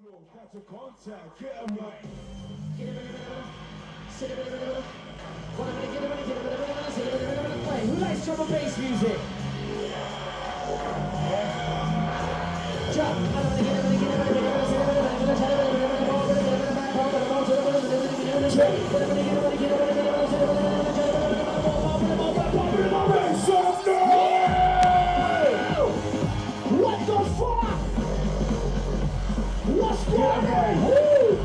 Catch a contact, get him right. Who likes drum and bass music? What the fuck? What's going on?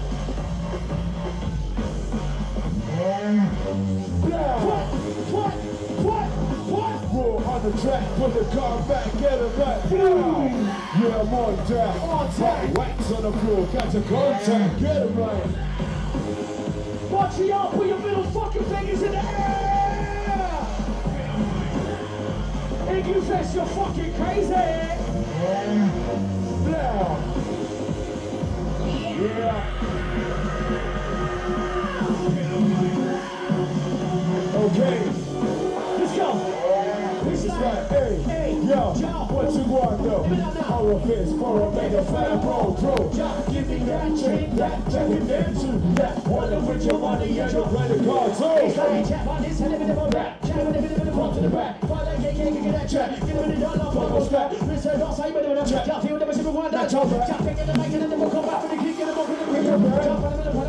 What? Raw on the track, put the car back, get it back. Yeah, I'm on track. On track. Wax on the floor, catch a contact, get it right. Montreal, put your middle fucking fingers in the air! Igloofest, you're fucking crazy! Now. Yeah. Okay. Let's go. This is right. Hey, yo, what you want though? Our fist for a mega fat roll, bro. Give me that drink, that jacket, that shoe, that water with your money and your credit card too. It's like a chap on this head, a bit of a rap. Chap on a bit of a front to the back. While I get that track, get a bit of dollar, bubble strap. Listen, don't say, but don't have to feel never super one. That's all right. Chap, in the mic and then we'll come back for the kick and the book and the quick. Jump on a bit of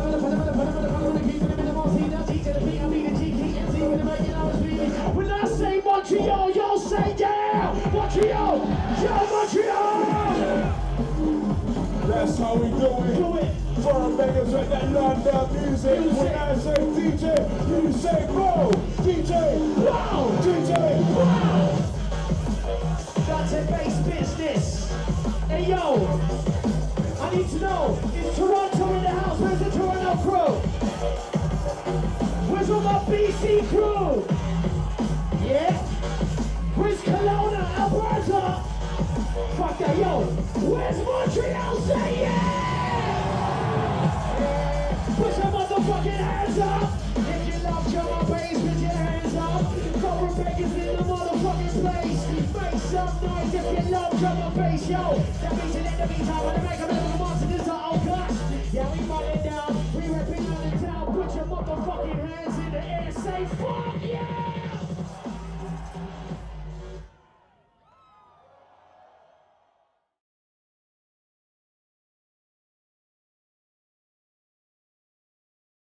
when I say Montreal, y'all say yeah! Montreal! Yo, Montreal! That's how we do it. For a beggars with that London music. When I say DJ, you say bro. DJ, wow. DJ, wow. That's a bass business. Hey yo, I need to know, is Toronto in the house? Where's the Toronto crew? Where's all my BC crew? Yeah? Where's Kelowna, Alberta? Fuck that, yo. Where's Montreal? Say yeah! Put your motherfucking hands up. If you love drum and bass, put your hands up. Cobra Beggars in the motherfucking place. Make some noise if you love drum and bass, yo. That means in the meantime, when they make a little monster, this is our clash. Yeah, we run it down. We repping on the town. Put your motherfucking hands in the air. Say fuck yeah!